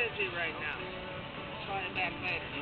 busy right now. Try it back later.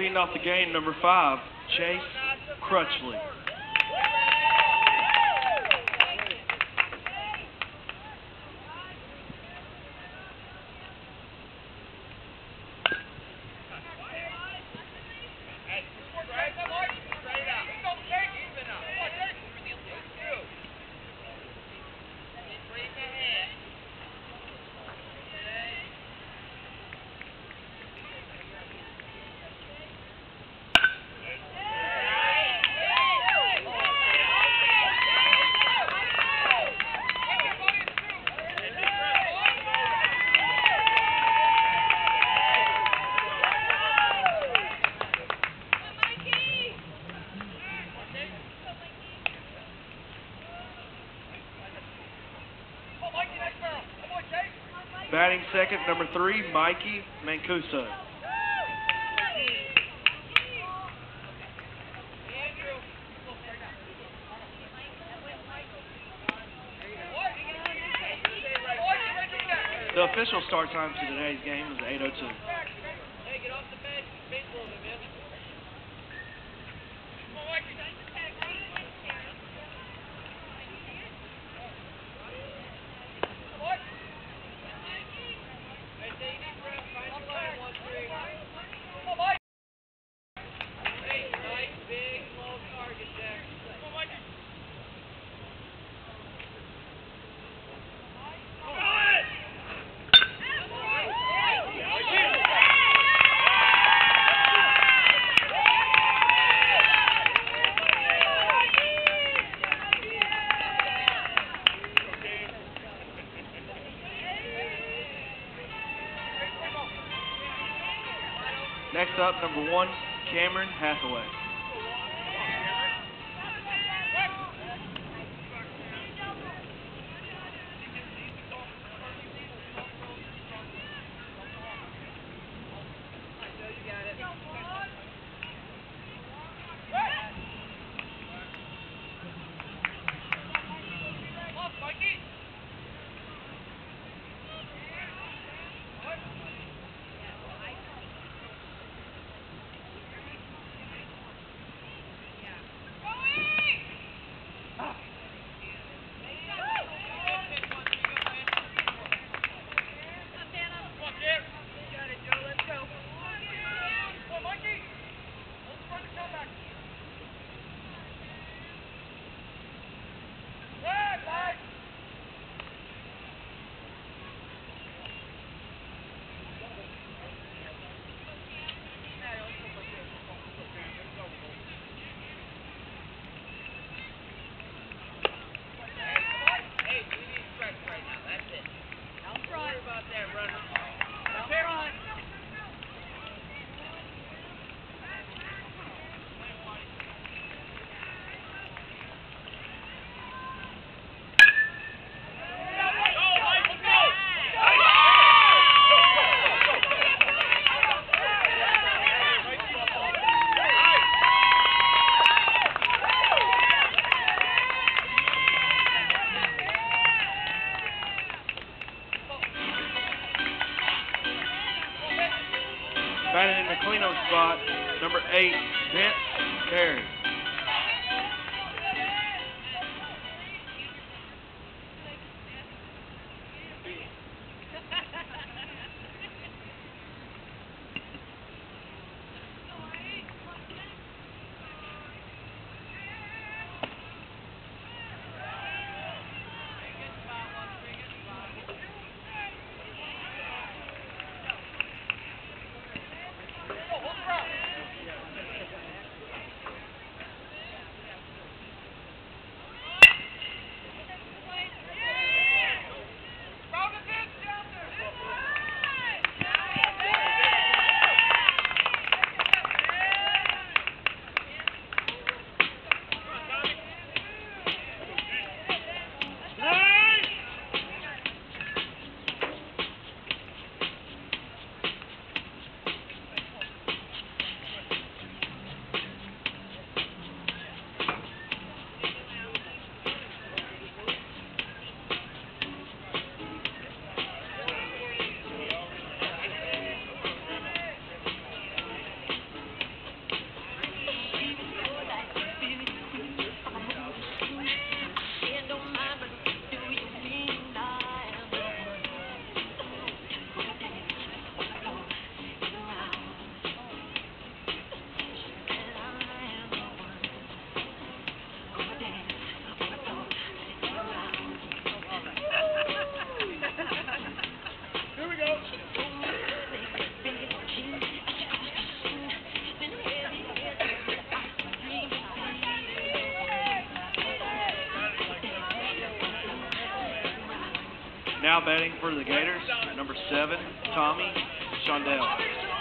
Leading off the game, number 5, Chase Crutchley. Batting second, number 3, Mikey Mancuso. The official start time to today's game is 8:02. Hey, get off the bench. Bench a little bit, man. Next up, number 1, Cameron Hathaway. Batting in the cleanup spot, number 8, Vince Carey. Now batting for the Gators, number 7, Tommy Shondell.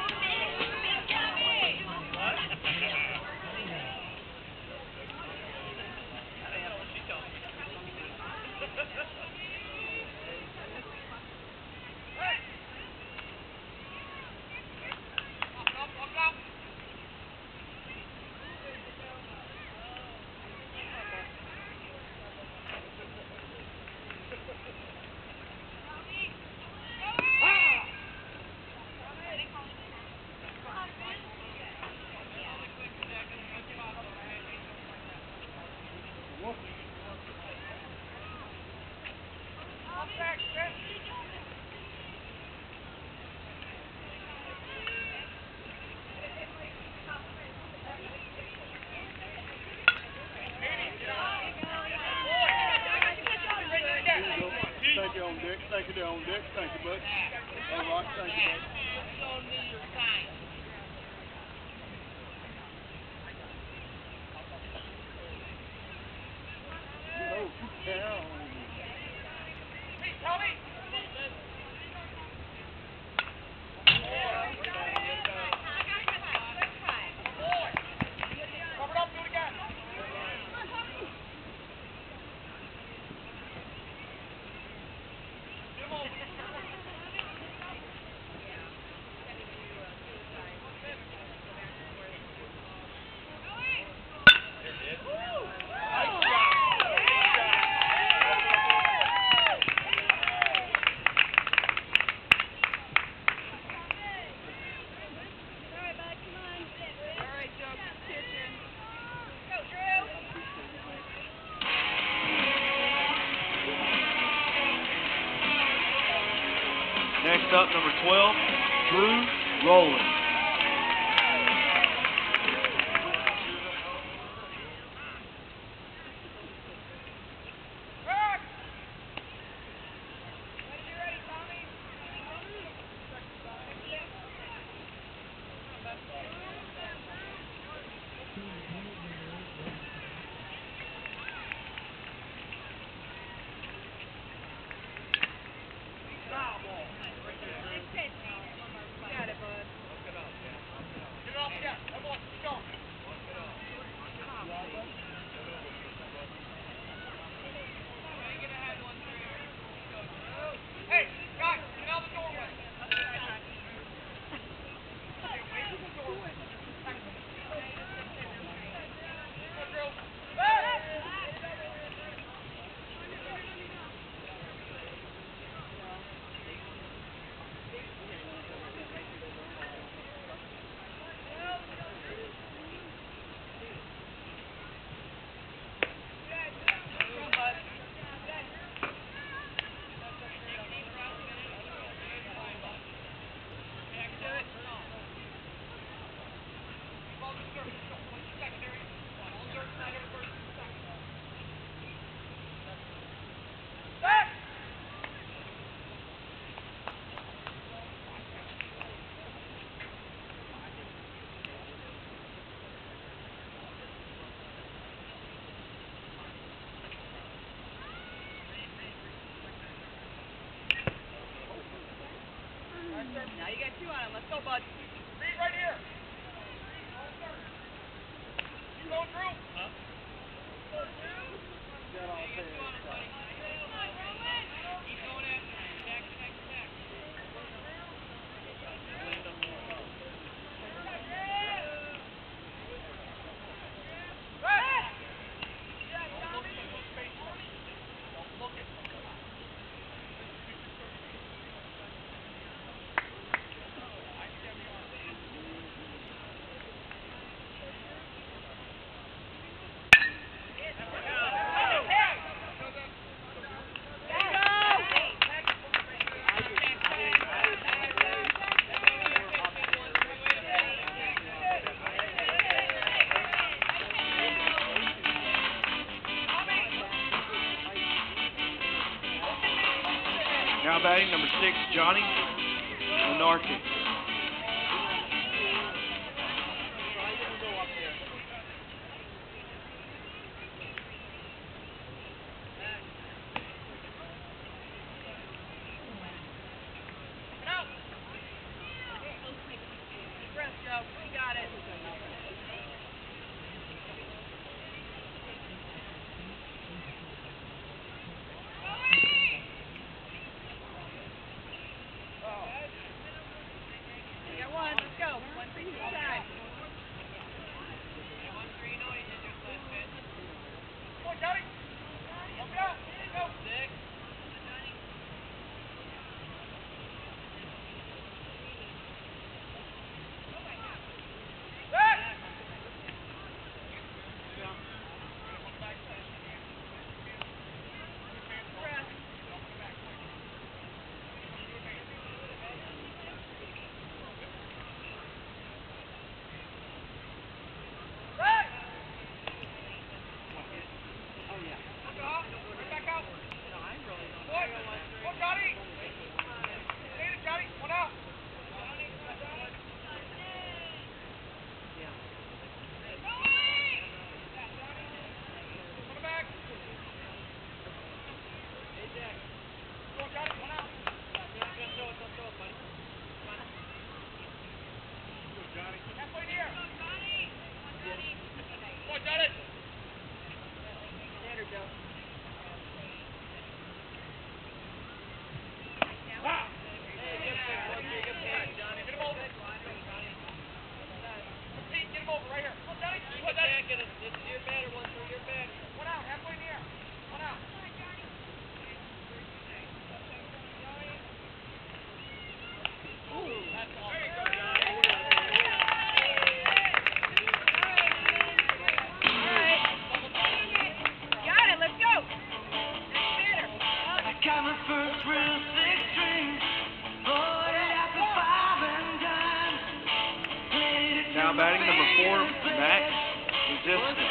Thank you, on deck. Thank you, there on deck. Thank you, bud. All right, thank you, bud. Oh, good cow. Next up, number 12, Drew Rowland. Now you got 2 on him. Let's go, bud. Reed right here. You going through? Huh? Got all paid. Keep going after him. Back, back, back. Don't look at Now batting, number 6, Johnny Lenarke. Now batting number 4, Max Resistance.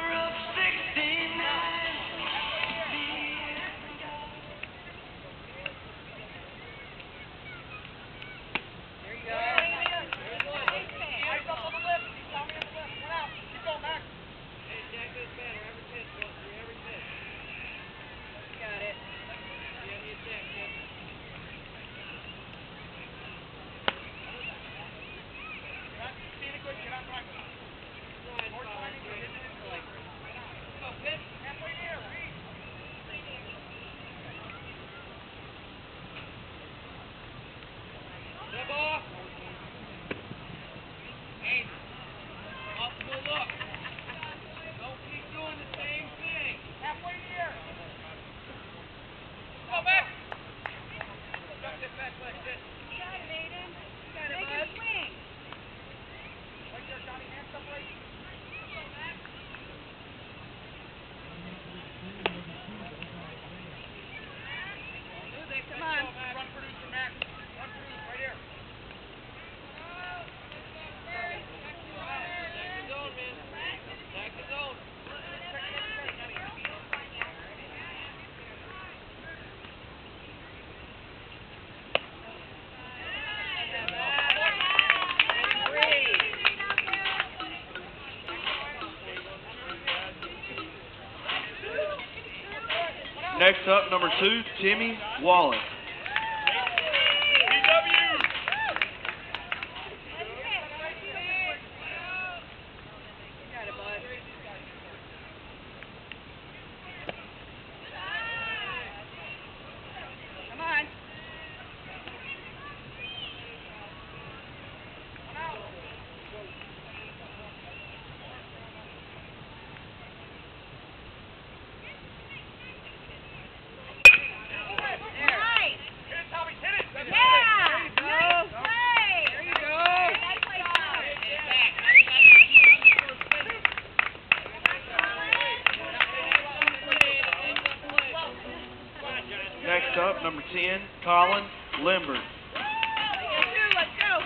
Next up, number 2, Timmy Wallace. Next up, number 10, Colin Limbert. Let's go.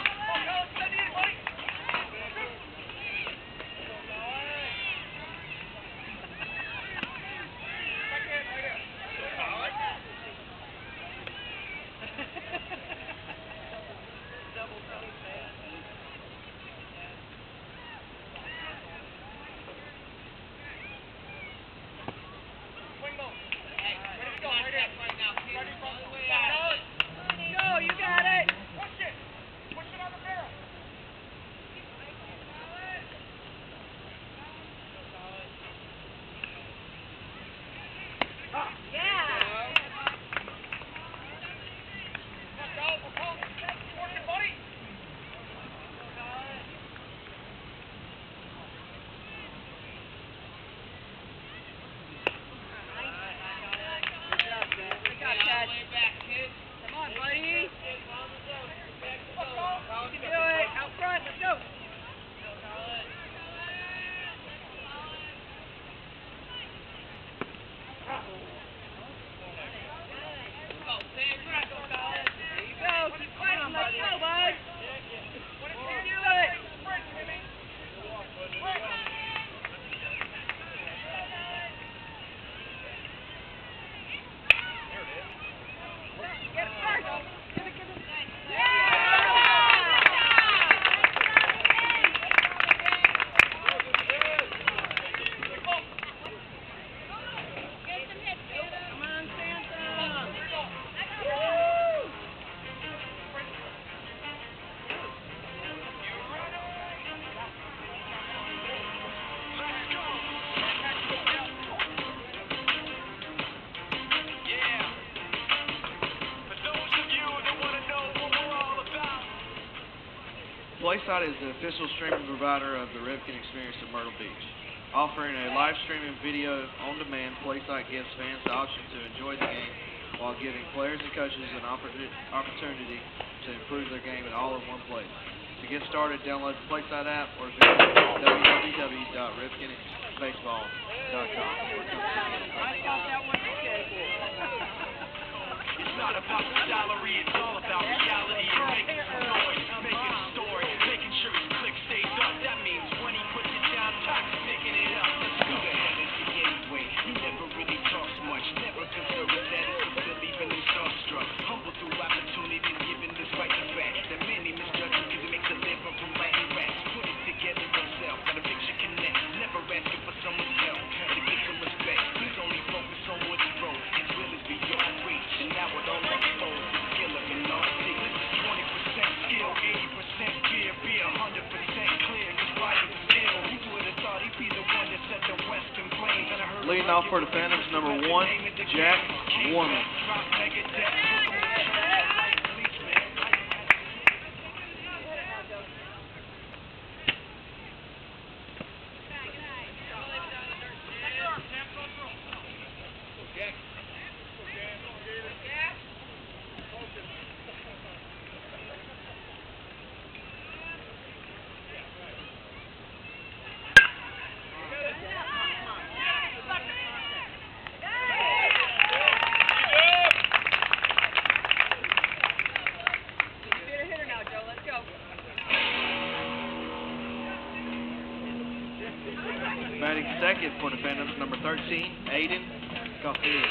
PlaySite is the official streaming provider of the Rivkin Experience at Myrtle Beach. Offering a live streaming video on demand, PlaySite gives fans the option to enjoy the game while giving players and coaches an opportunity to improve their game at all in one place. To get started, download the PlaySite app or visit www.rivkinbaseball.com. not about the salary, it's all about reality and making some noise, making a story, making sure his click stays up. That means when he puts it down, Tox picking it up. Let's go. The energy anyway. He never really talks much. Never concerned with status, but still even him starstruck. Humble through opportunities given despite the fact that many misjudge him because he makes a living from writing raps. Put it together himself, got a picture connect. Never asking for someone's help to get some respect. He's only focused on what he wrote. His will is beyond reach, and now it all unfolds. The skill of an artist. This is 20% skill, 80% fear, be 100% clear. His writing is ill. Who would have thought he'd be the one that set the West in flames? And I heard Leading off for the Phantoms, number 1, Jack Woman. Batting second for the Phantoms, number 13, Aiden Caulfield.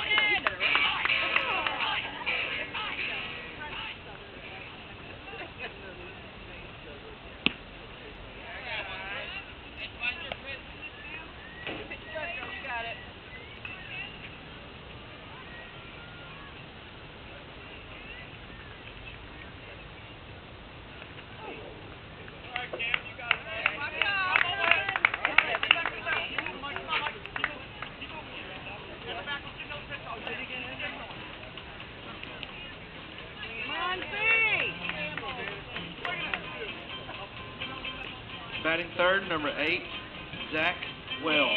Batting third, number 8, Zach Wells.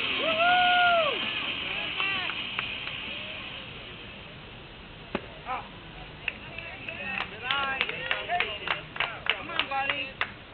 Come on, buddy.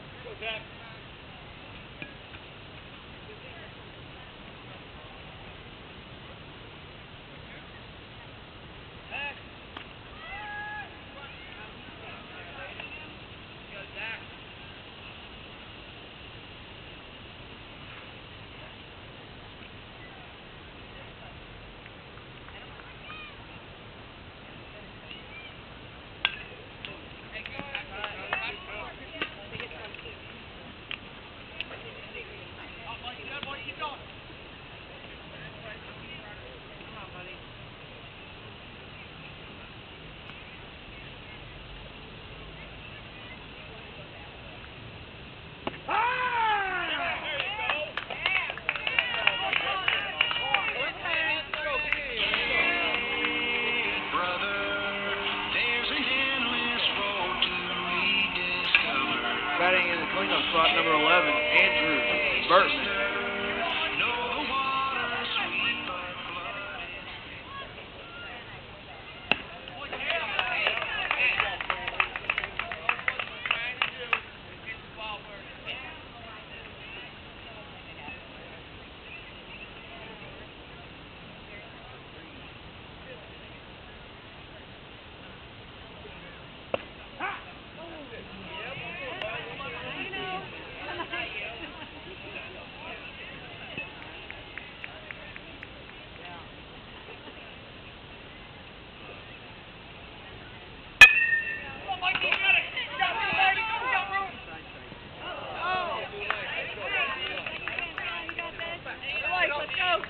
Batting in the cleanup spot, number 11, Andrew Burton. Let's go.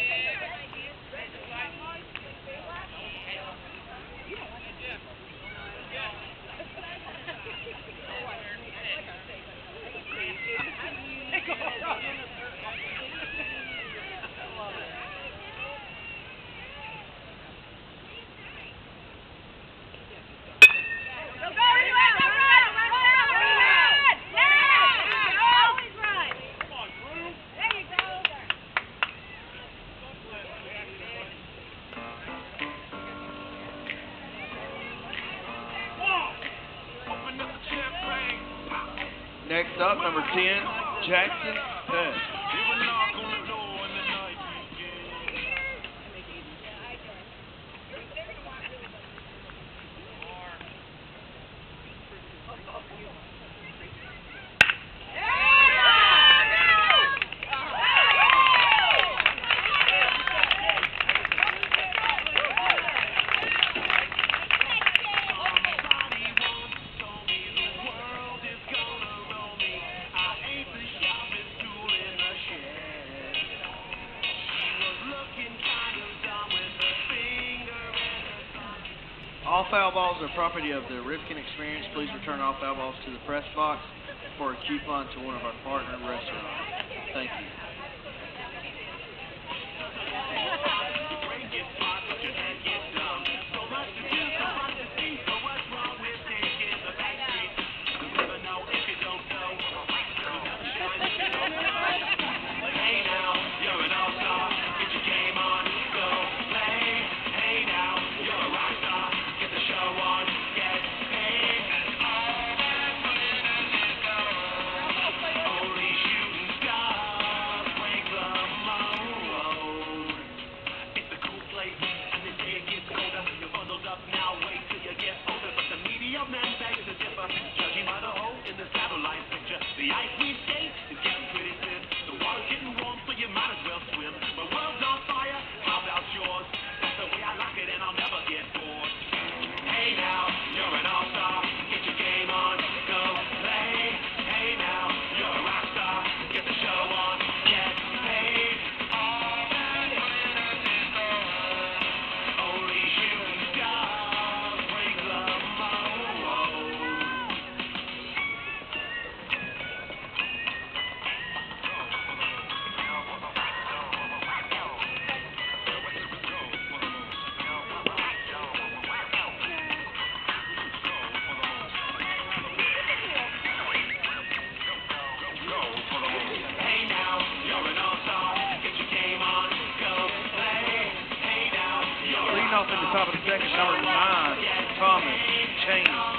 Next up, number 10, Jackson Pett. All foul balls are property of the Ripken Experience. Please return all foul balls to the press box for a coupon to one of our partner restaurants. Thank you. Off in the top of the second, number 9, Thomas Chains.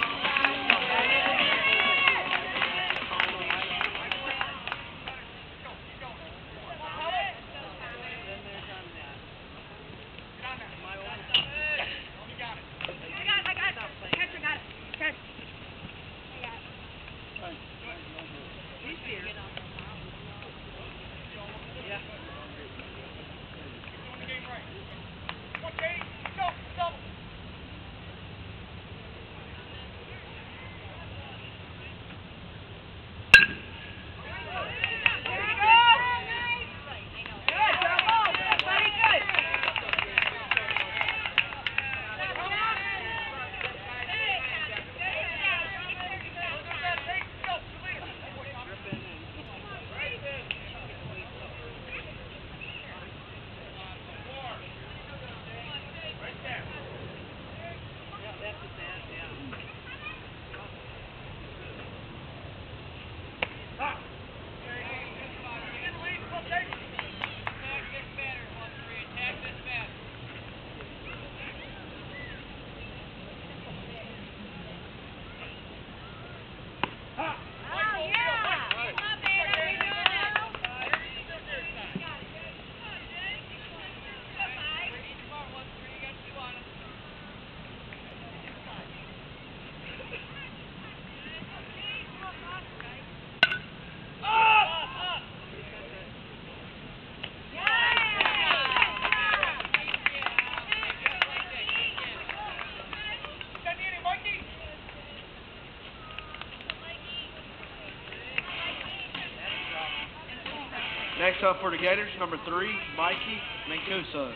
Next up for the Gators, number 3, Mikey Mancuso.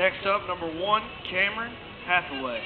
Next up, number 1, Cameron Hathaway.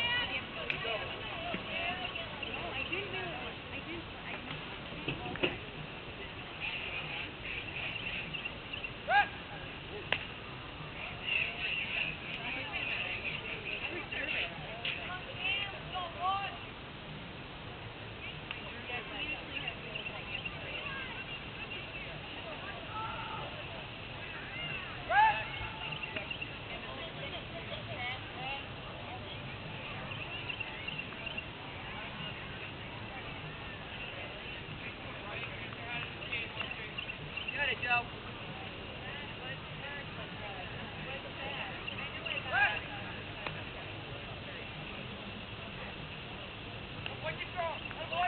Got it, Joe. What you throwing? What?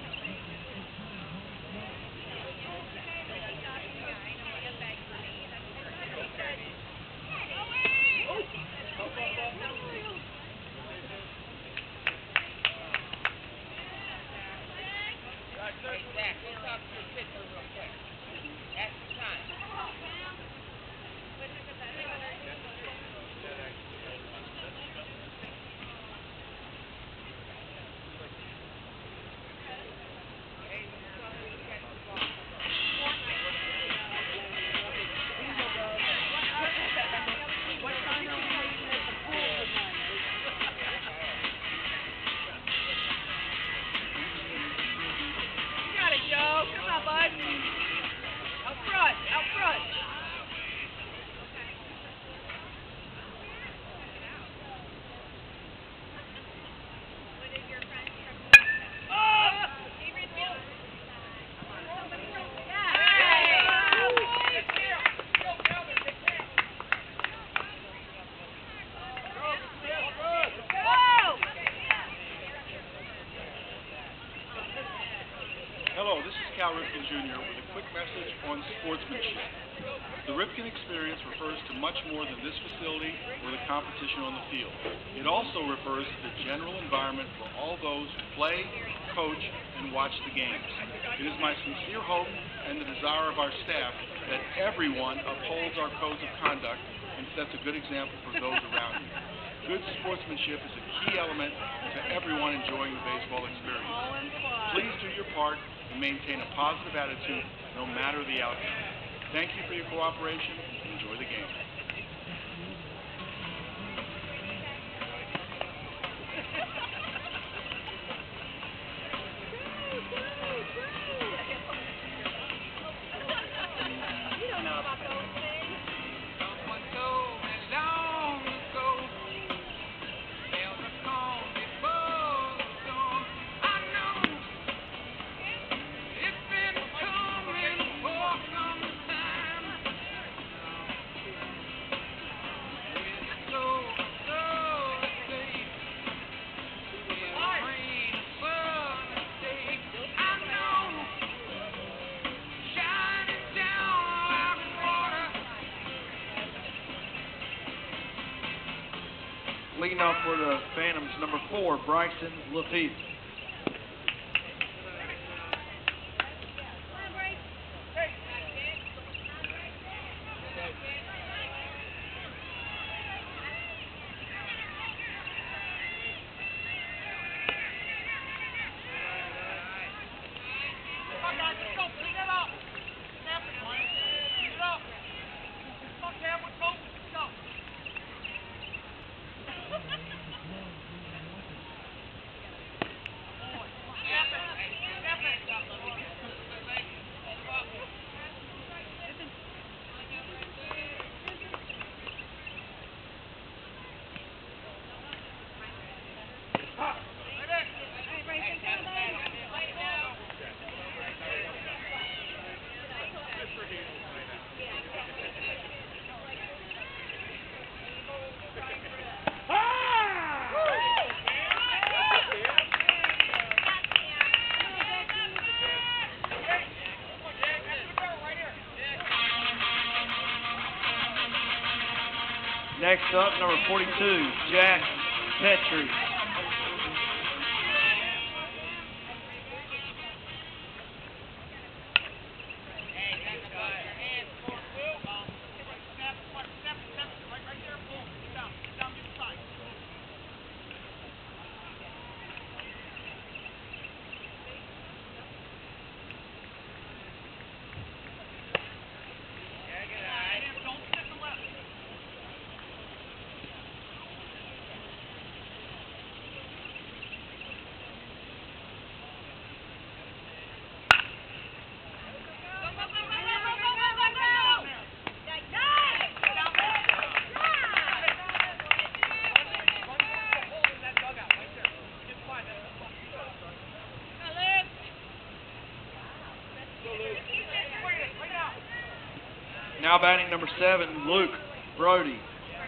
Hey, Zach, go talk to your pitcher real quick. Ask him time. Got it, Joe. Come on, bud. Out front. Out front. Hello, this is Cal Ripken Jr. with a quick message on sportsmanship. The Ripken experience refers to much more than this facility or the competition on the field. It also refers to the general environment for all those who play, coach, and watch the games. It is my sincere hope and the desire of our staff that everyone upholds our codes of conduct and sets a good example for those around you. Good sportsmanship is a key element to everyone enjoying the baseball experience. Please do your part and maintain a positive attitude no matter the outcome. Thank you for your cooperation and enjoy the game. Someone told me long ago, there'll be calm before the storm. I know it's been coming for some time. With the slow day, with the rain, sunny day, I know shining down like water. Leading off for the Phantoms, number 4, Bryson Lafitte. Come on, guys, let's go. Clean that up. Snap it, Mike. Clean it up. Come on, Cam, let's go. Let's go. Snap it. Snap it. Next up, number 42, Jack Petrie. Snap it, snap it, snap it. Right there, boom. Get down. Now batting number 7, Luke Brody.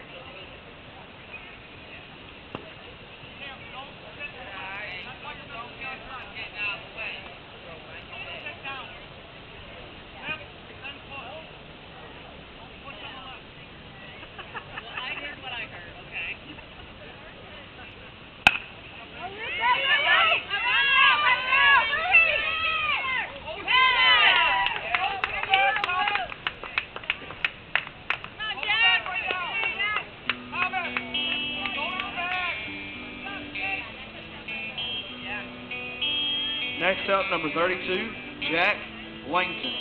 Next up, number 32, Jack Langton.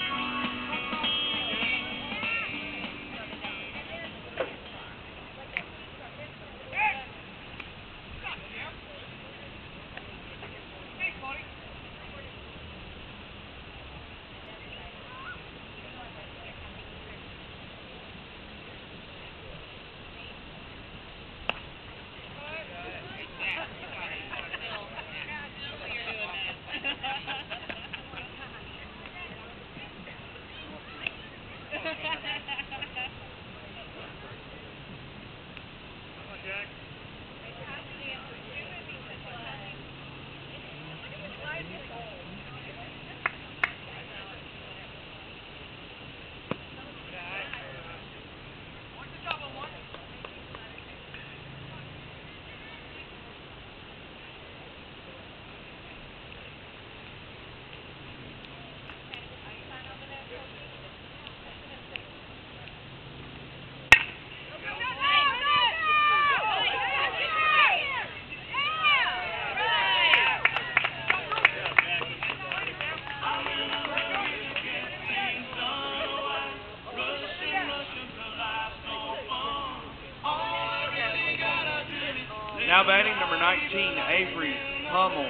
Now batting number 19, Avery Hummel.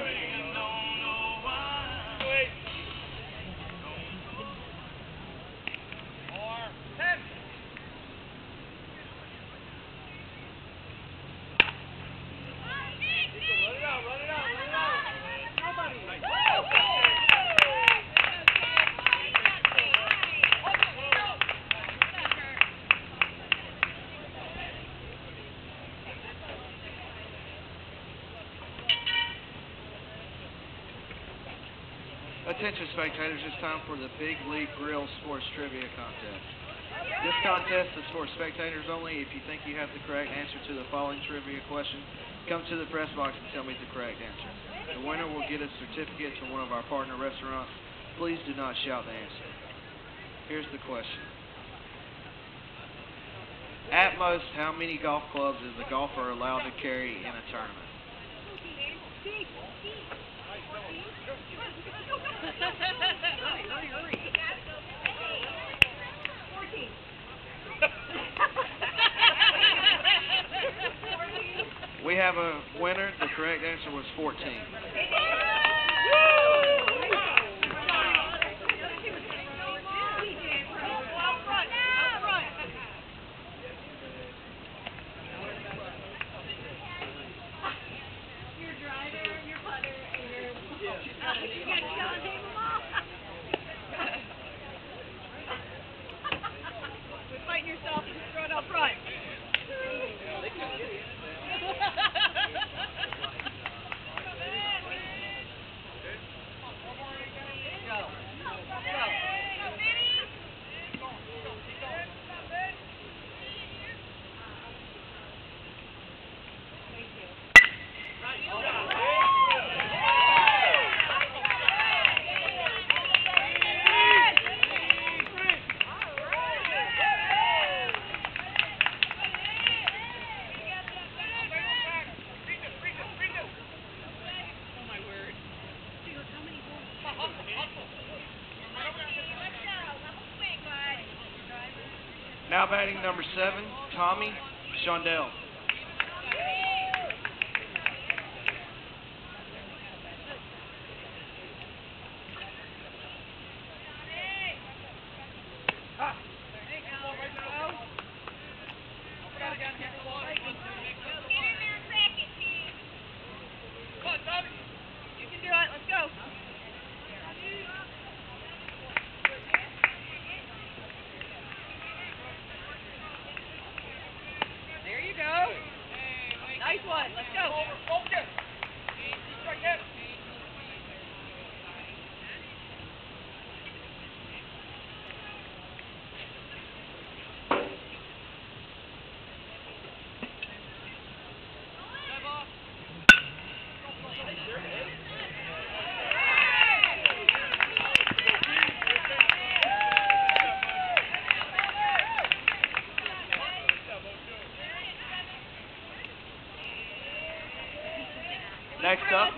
Attention spectators, it's time for the Big League Grill Sports Trivia Contest. This contest is for spectators only. If you think you have the correct answer to the following trivia question, come to the press box and tell me the correct answer. The winner will get a certificate to one of our partner restaurants. Please do not shout the answer. Here's the question. At most, how many golf clubs is a golfer allowed to carry in a tournament? We have a winner. The correct answer was 14. Now batting number 7, Tommy Shondell.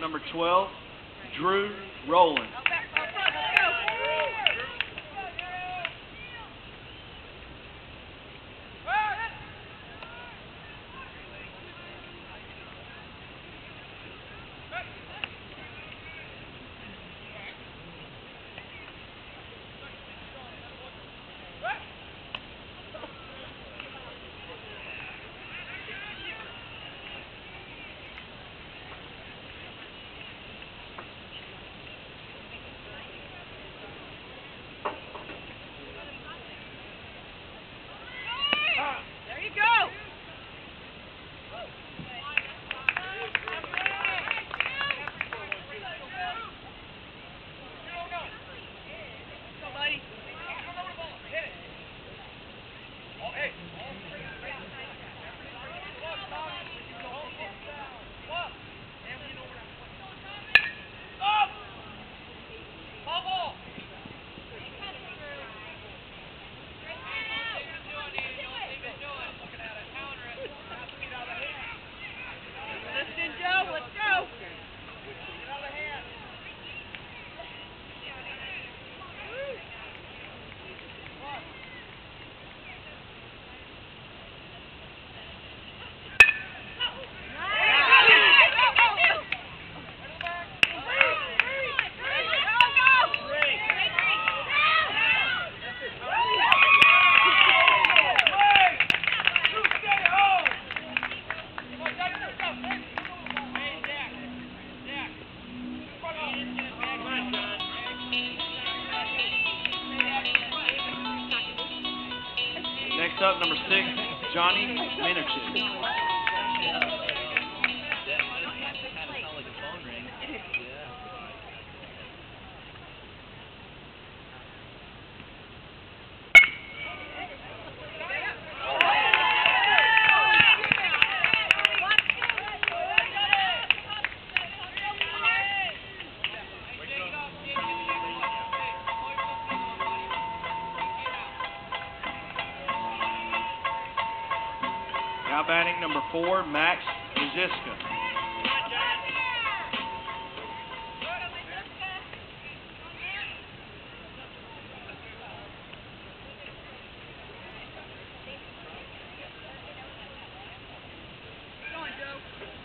number 12, Drew Rowland. Out front, let's go. There you go. Go, buddy. Listening, Joe. Let's go. Next up, number 6, Johnny Minachik. Now batting number 4, Max Waziska. Go on, Joe.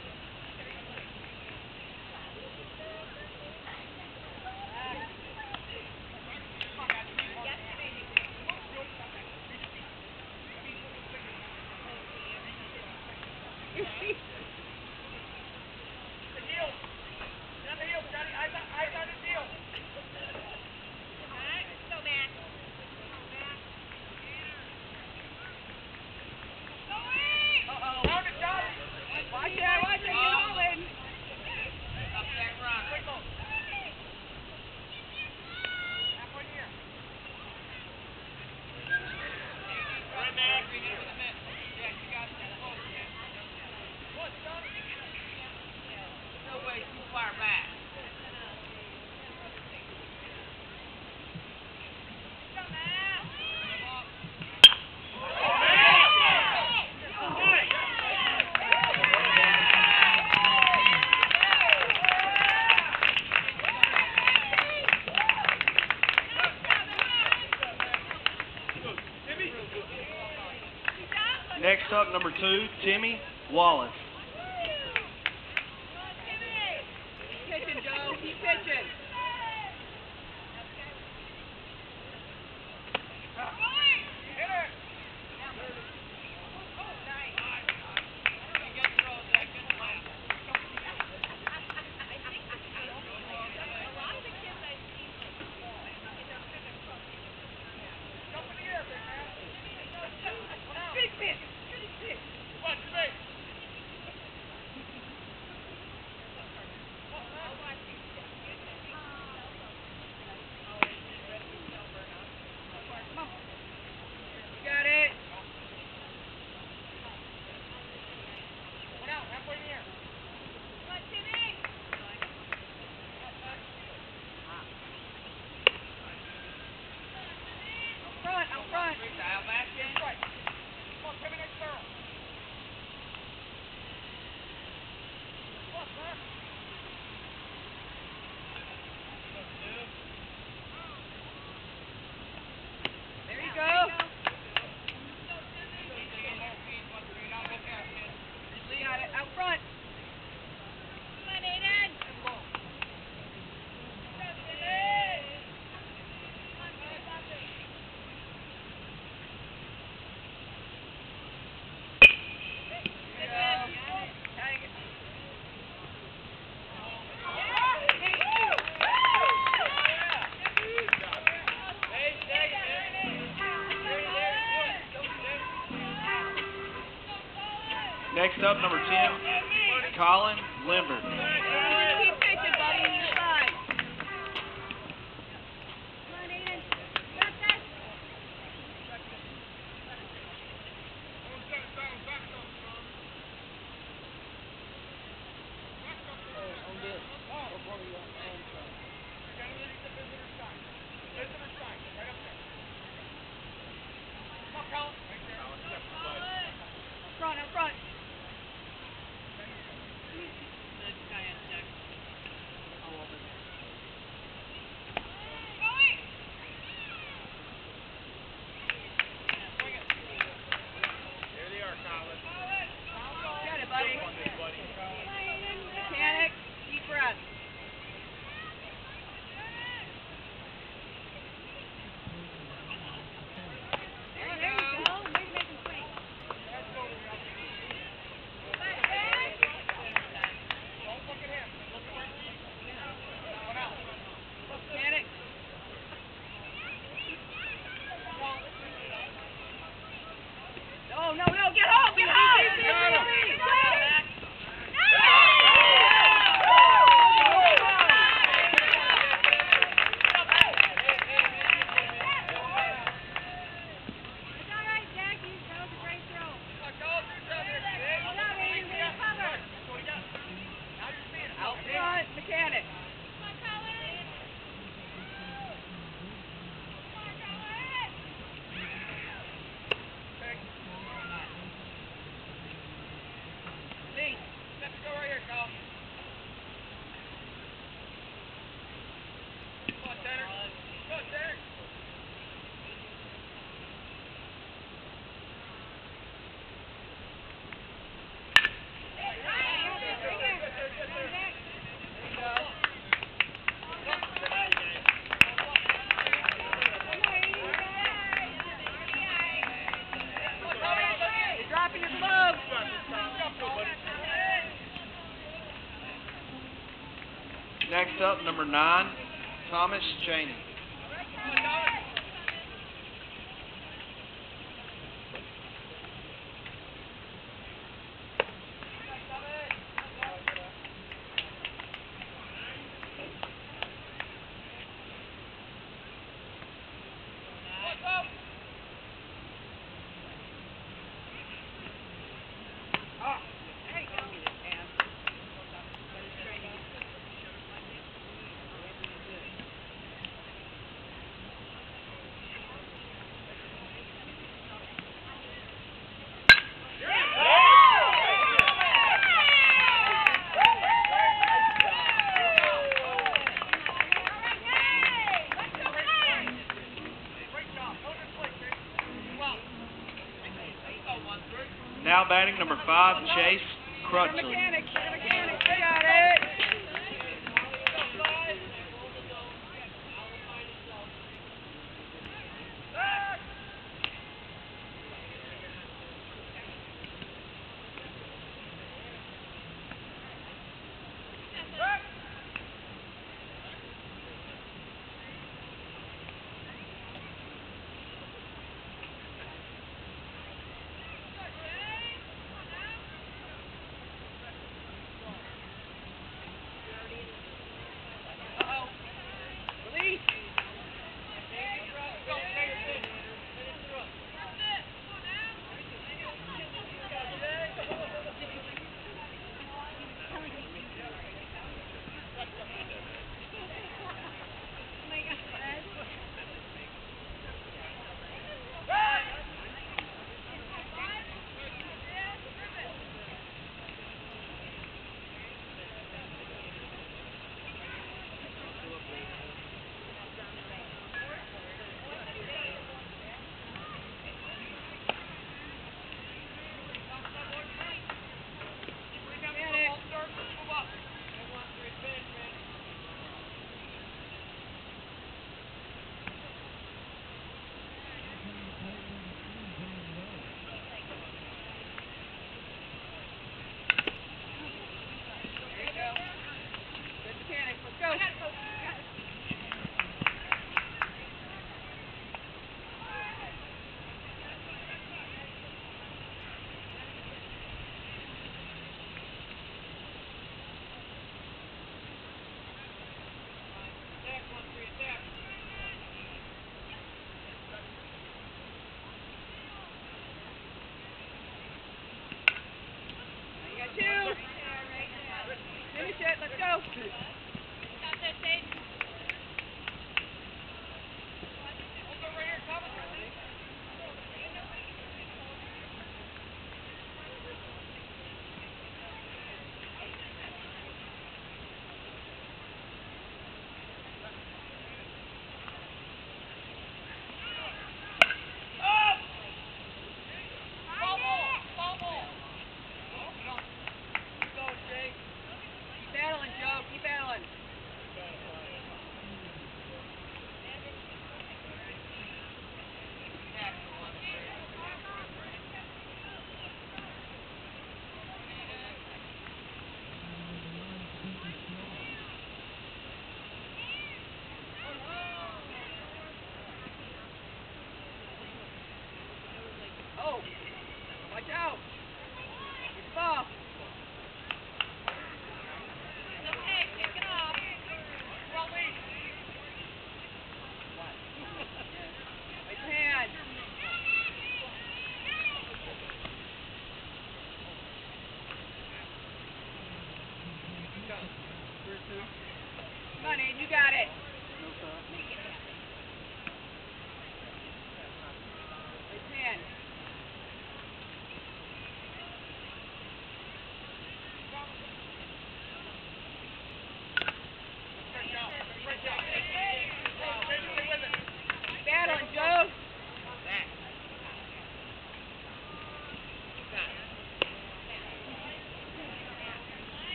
Watch it, get all in. Next up, number 2, Timmy Wallace. Pitching, Joe. Keep pitching. Big pitch. Got it. Out front. Next up, number 10, Colin Limber. Keep pitching, buddy. You're fine. Up front. Get it, buddy. Mechanic, deep breath. There you go. Mechanic. No, get home, get home! Out front, mechanic. You're dropping your glove. Next up, number 9, Thomas Cheney. Now batting number 5, Chase Crutchley. Mechanic, we got it.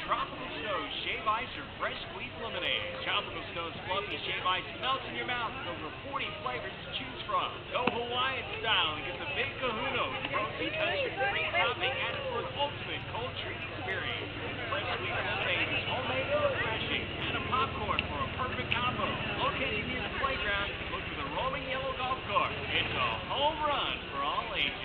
Tropical Snows Shave Ice or Fresh Squeezed Lemonade. Tropical Snows Fluffy Shave Ice melts in your mouth with over 40 flavors to choose from. Go Hawaiian style and get the Big Kahuna with protein-touched cream topping added for an ultimate cold treat experience. Fresh Squeezed Lemonade is homemade and refreshing. Add a popcorn for a perfect combo. Located near the playground, look for the rolling yellow golf cart. It's a home run for all ages.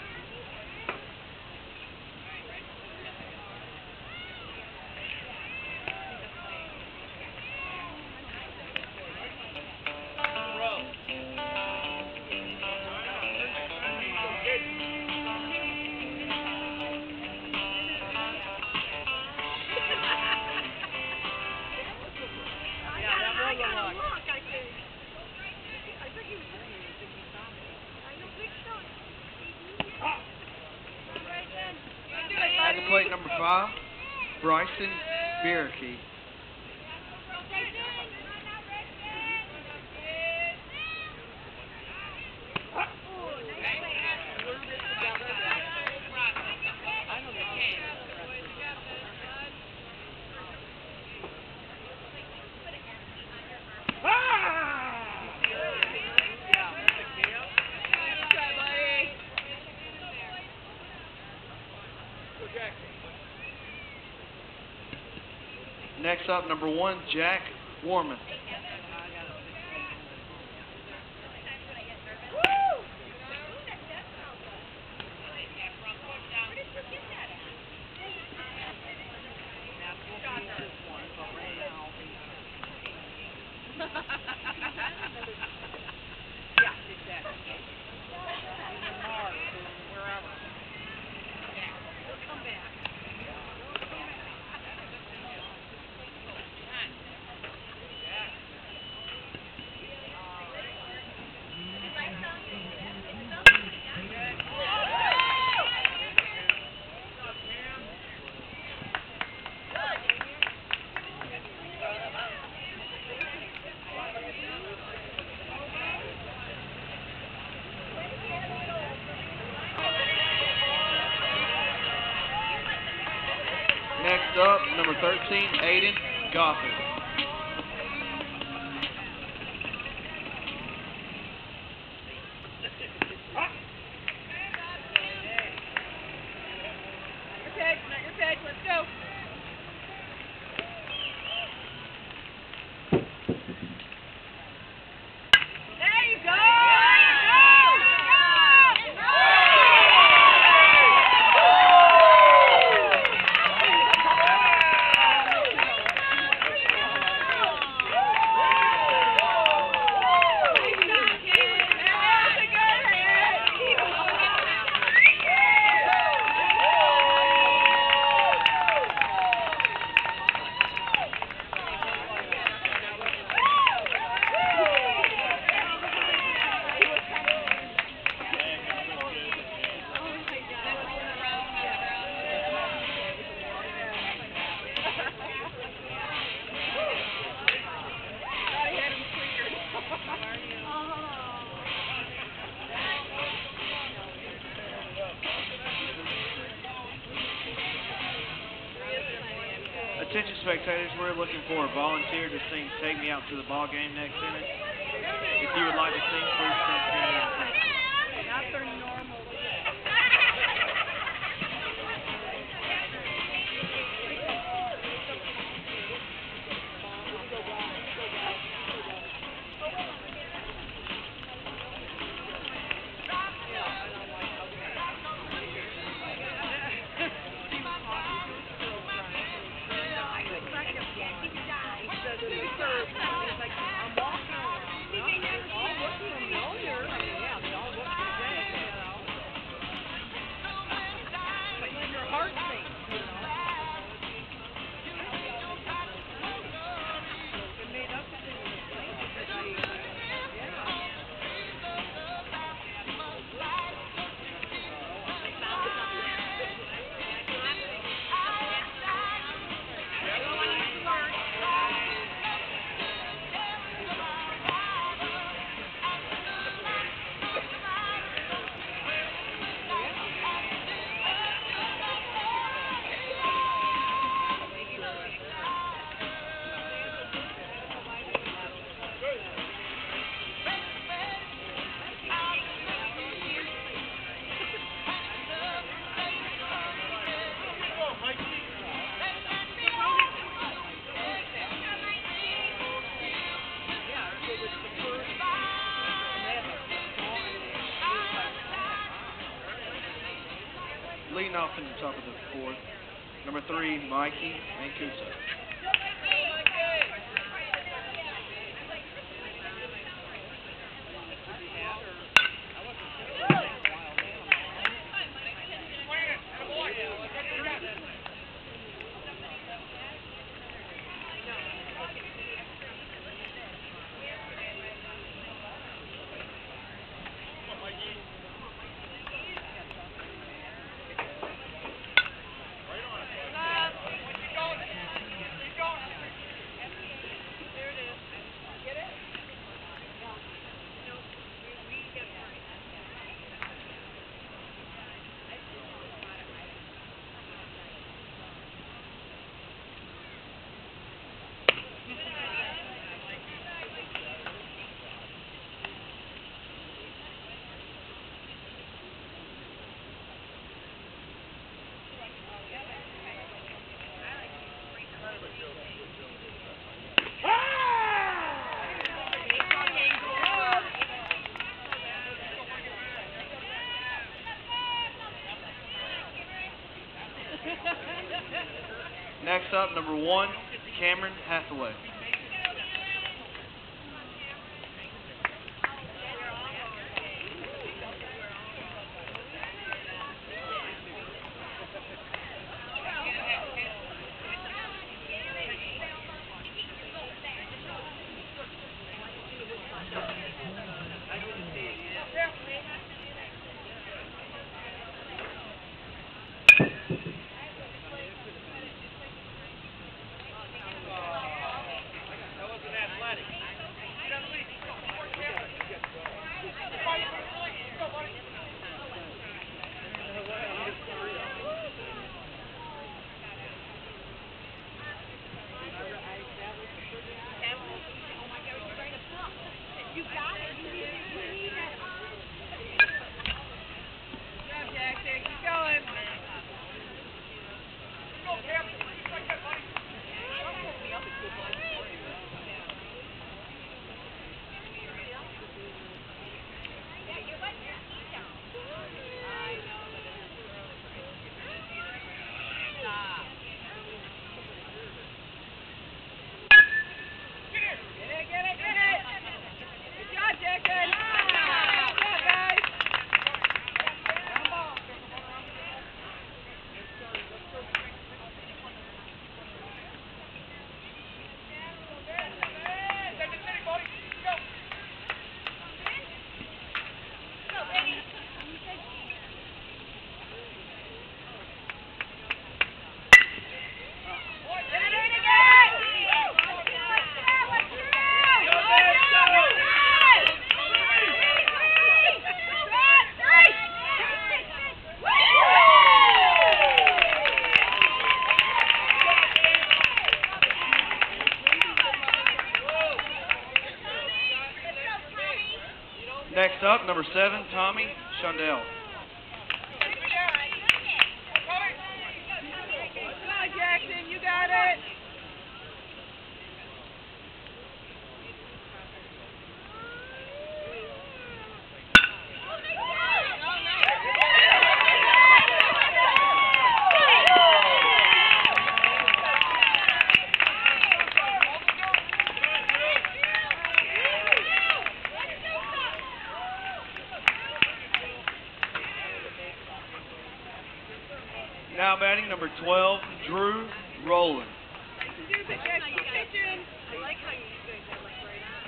At the plate, number 5, Bryson Bierke. Next up, number 1, Jack Warman. Next up, number 13, Aiden Goffin. Let's go. There you go. Attention spectators, we're looking for a volunteer to sing Take Me Out to the Ball Game next inning. If you would like to sing, please come stand in front. Not their normal. I'm walking around. I'm looking familiar. I mean, yeah, they all leading off in the top of the fourth, number 3, Mikey Mancuso. Next up, number 1, Cameron Hathaway. Next up, number 7, Tommy Shondell. Come on, Jackson, you got it. Now batting, number 12, Drew Rowland. Do the Jackson pitching. I like how you guys have like right on.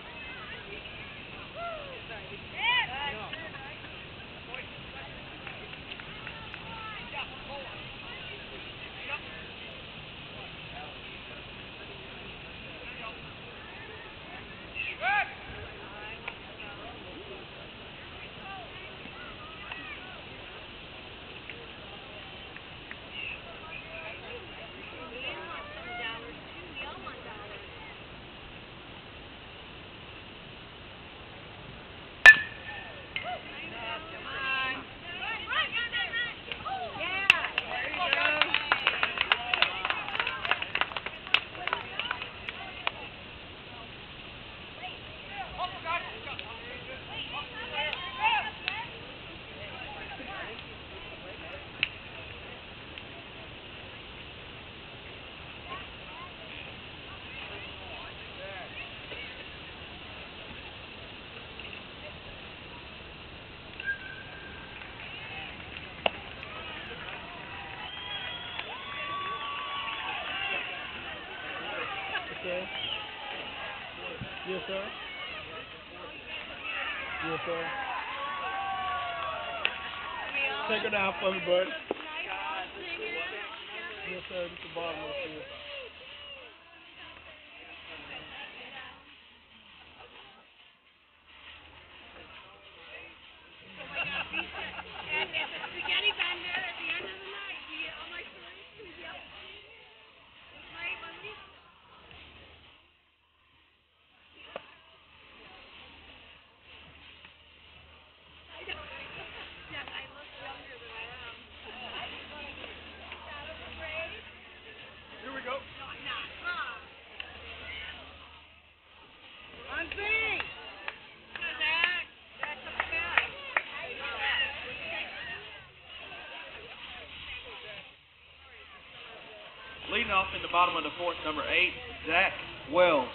Yes, sir. Yes, sir. Take her down for me, buddy. Yes, sir. This is the bottom of the field. Spaghetti vendor at the end of the night. You get all my stories. Yep. Right, Wendy? I know. Yes, I look younger than I am. Here we go. No, I'm not. On three. That's a fact. Leading off in the bottom of the fourth, number 8, Zach Wells.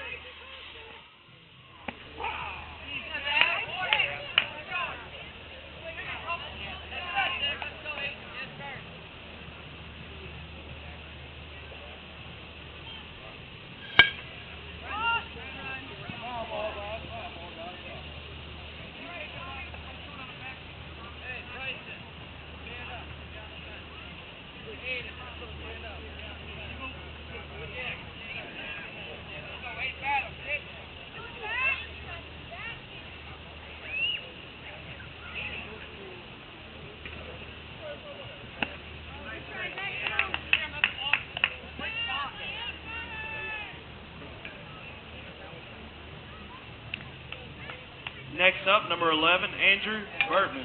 Next up, number 11, Andrew Burtman.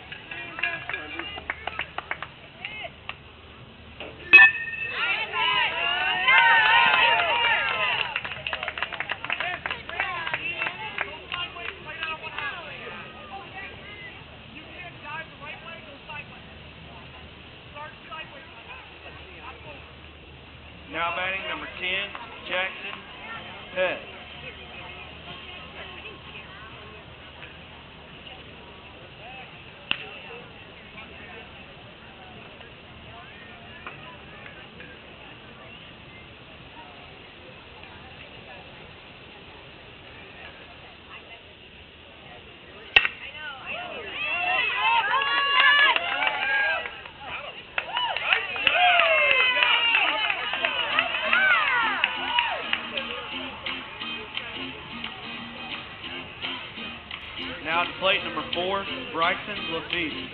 Now batting, number 10, Jackson Pett. Now at the plate, number 4, Bryson Lafitte.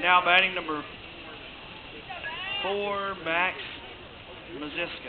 Now batting number 4, Max Maziska.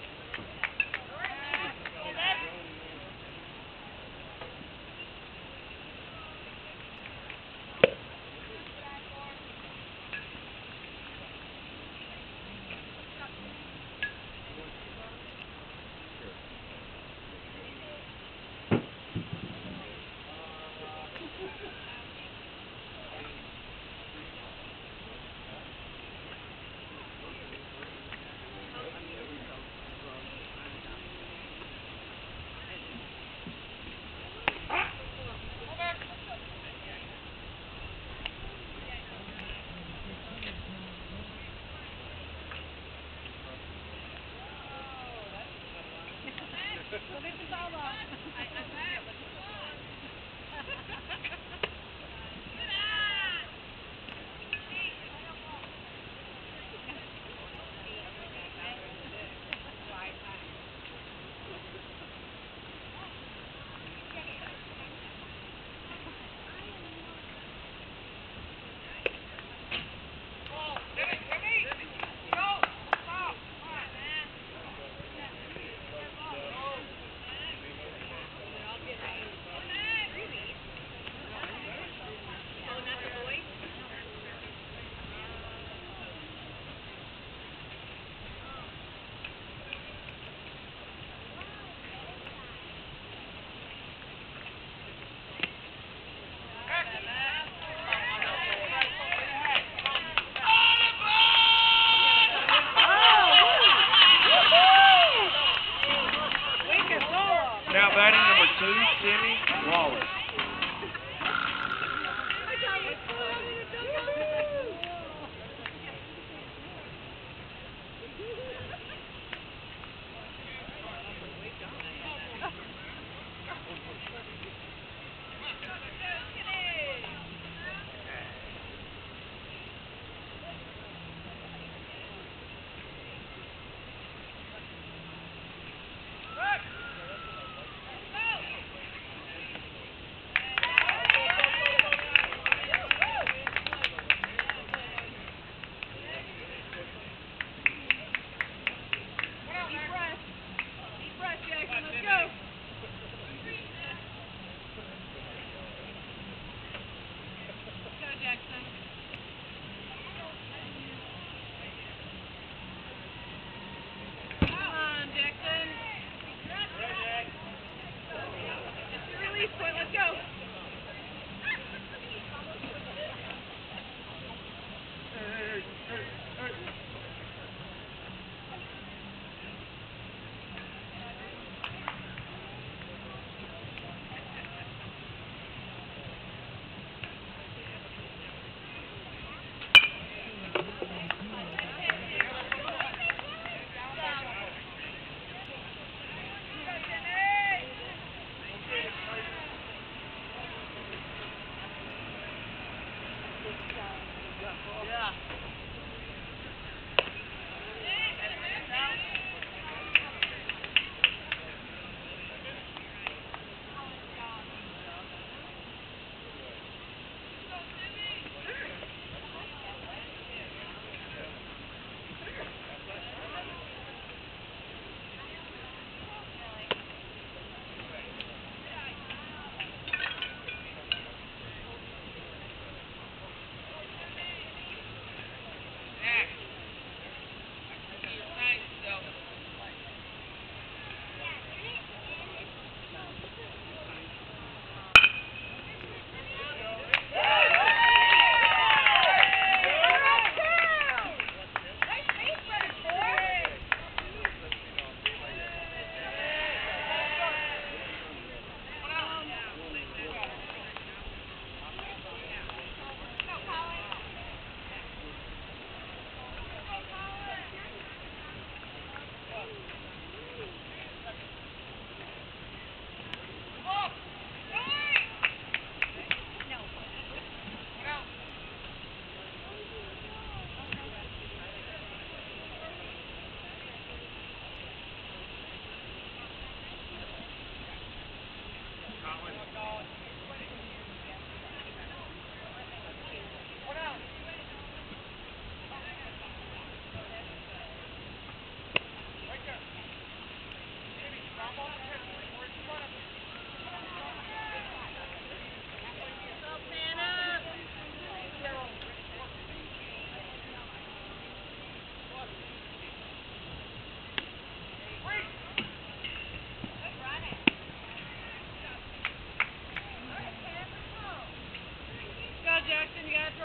Now batting number 2, Timmy Wallace.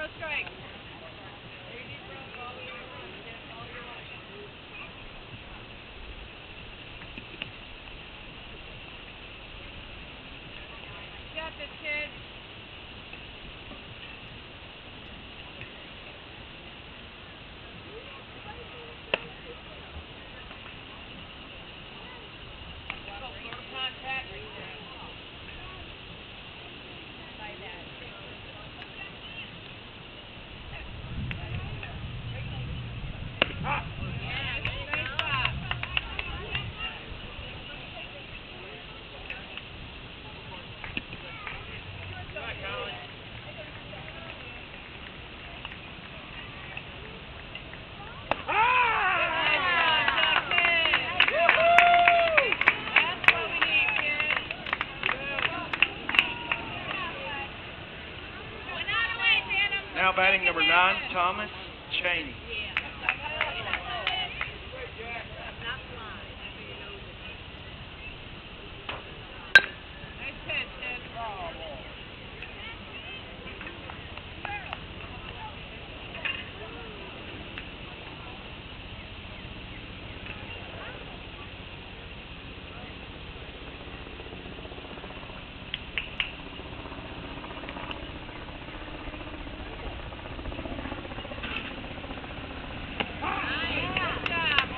strike. Got this, kid. Contact right there. By that. Yeah, good spot. Come on, Colin. That's what we need, kid. One out of way, Phantom. Now batting number 9, Thomas Cheney. Nice pitch, kid. Good job,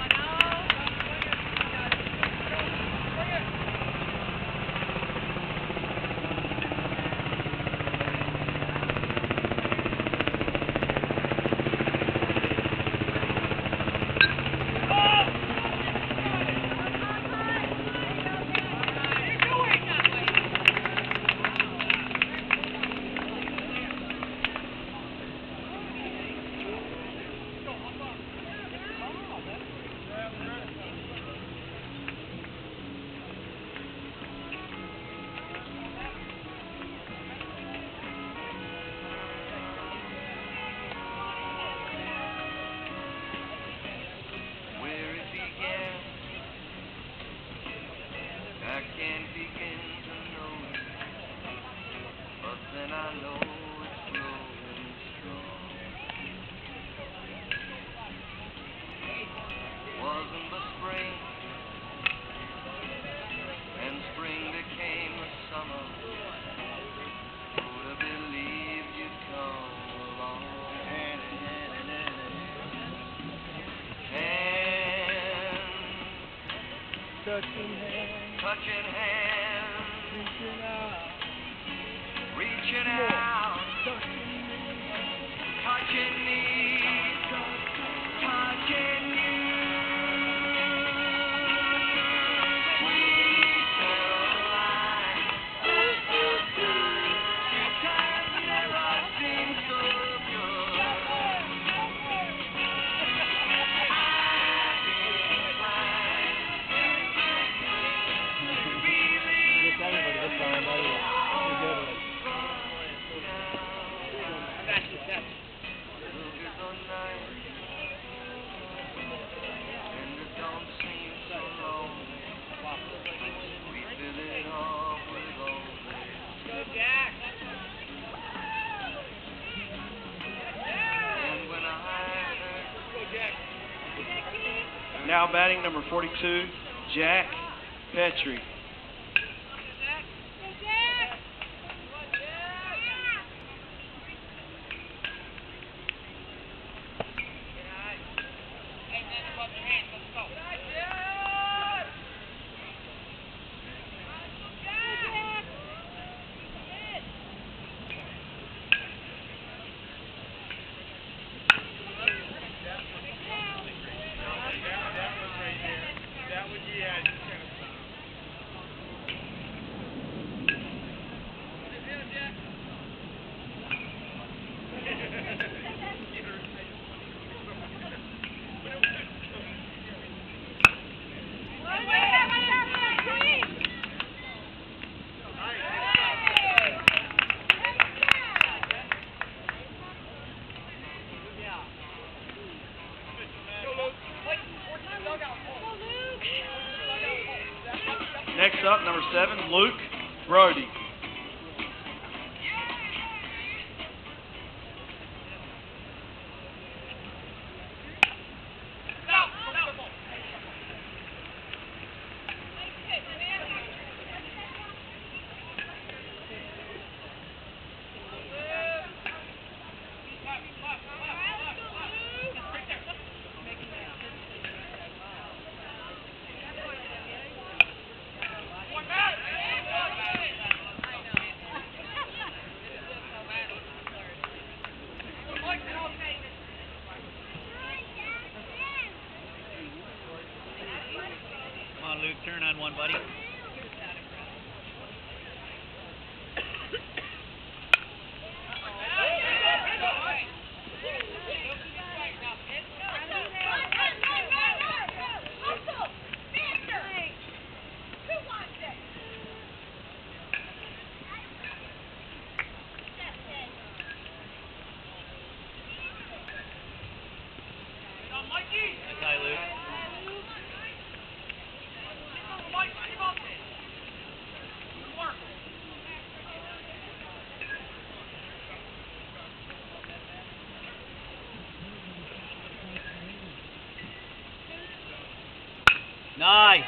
42, Jack Petrie. Next up, number 7, Luke Brody. buddy. That's high, Luke. Nice.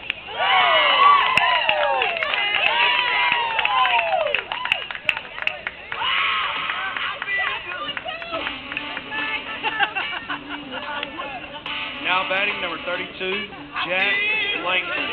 Now batting number 32, Jack Langford.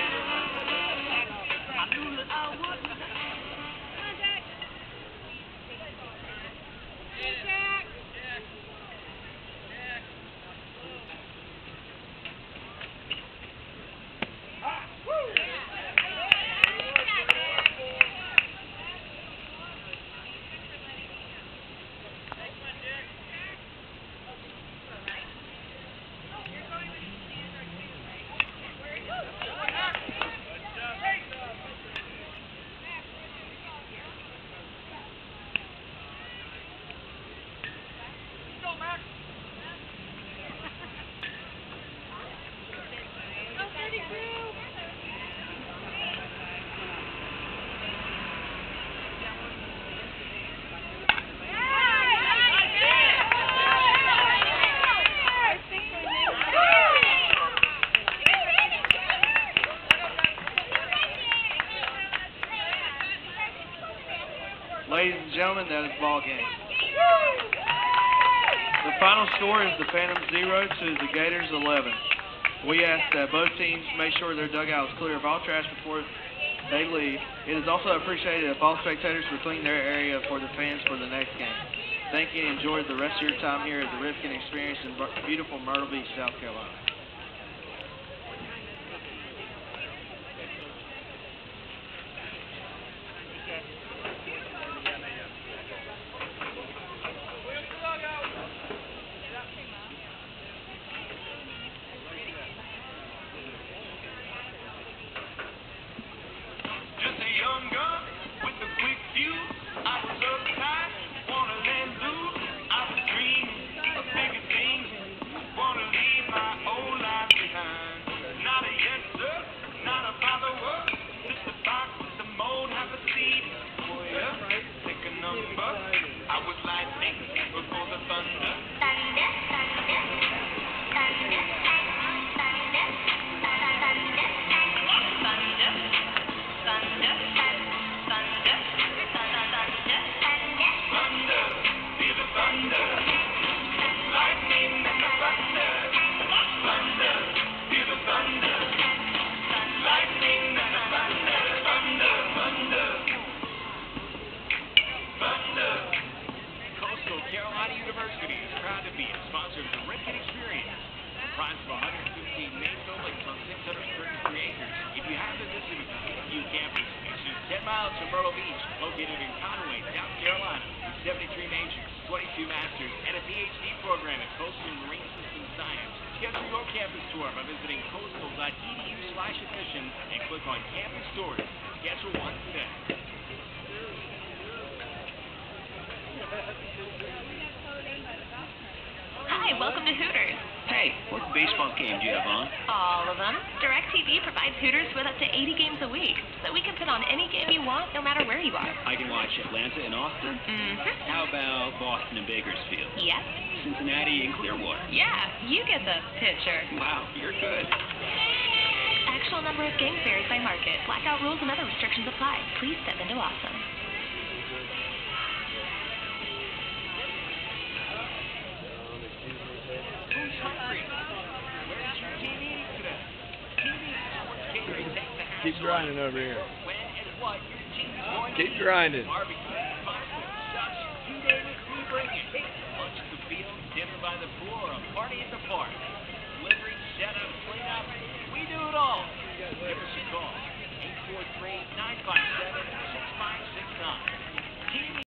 Ladies and gentlemen, that is ball game. The final score is the Phantoms 0 to the Gators 11. We ask that both teams make sure their dugout is clear of all trash before they leave. It is also appreciated if all spectators would clean their area for the fans for the next game. Thank you and enjoy the rest of your time here at the Rifkin Experience in beautiful Myrtle Beach, South Carolina. Miles from Myrtle Beach, located in Conway, South Carolina, with 73 majors, 22 masters, and a PhD program in coastal and marine systems science. Schedule your campus tour by visiting coastal.edu/admissions and click on Campus Tours. Schedule one today. Hi, welcome to Hooters. Hey, what baseball game do you have on? All of them. DirecTV provides Hooters with up to 80 games a week, so we can put on any game you want, no matter where you are. I can watch Atlanta and Austin? Mm-hmm. How about Boston and Bakersfield? Yes. Cincinnati and Clearwater? Yeah, you get the picture. Wow, you're good. Actual number of games varies by market. Blackout rules and other restrictions apply. Please step into awesome. Who's hungry? Where's your TV today? TV Sports Catering takes the hassle. Keep grinding over here. When and what your team is going to Keep eat. grinding. Barbecue, pasta, such, you name it, we bring it. Lunch at the field, dinner by the pool, or a party at the park. Delivering setup, cleanup. We do it all. Give us a call. 843-957-6569.